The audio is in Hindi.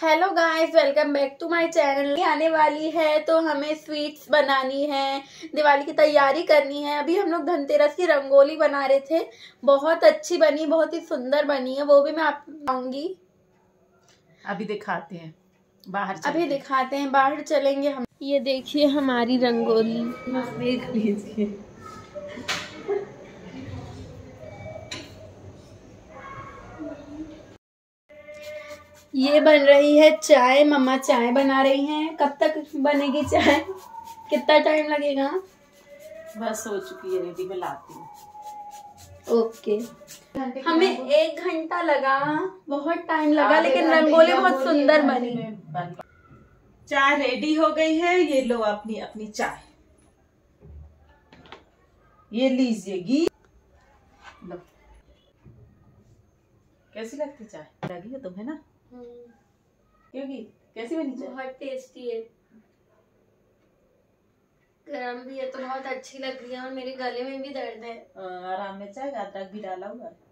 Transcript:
Hello guys, welcome back to my channel. आने वाली है तो हमें स्वीट्स बनानी है, दिवाली की तैयारी करनी है। अभी हम लोग धनतेरस की रंगोली बना रहे थे, बहुत अच्छी बनी, बहुत ही सुंदर बनी है। वो भी मैं आपको बताऊंगी। अभी दिखाते हैं बाहर अभी दिखाते हैं, बाहर चलेंगे हम। ये देखिए हमारी रंगोली, देख लीजिए। ये बन रही है चाय। मम्मा चाय बना रही हैं। कब तक बनेगी चाय? कितना टाइम लगेगा? बस हो चुकी है रेडी, मैं लाती हूँ। ओके, हमें 1 घंटा लगा, बहुत टाइम लगा, लेकिन रंगोली बहुत सुंदर बनी। चाय रेडी हो गई है, ये लो अपनी अपनी चाय, ये लीजिएगी। लो, कैसी लगती चाय? लगी है तुम्हें ना? क्योंकि कैसी बनी चाय? बहुत टेस्टी है, गरम भी है तो बहुत अच्छी लग रही है, और मेरे गले में भी दर्द है। आराम में चाय, अदरक भी डाला हुआ है।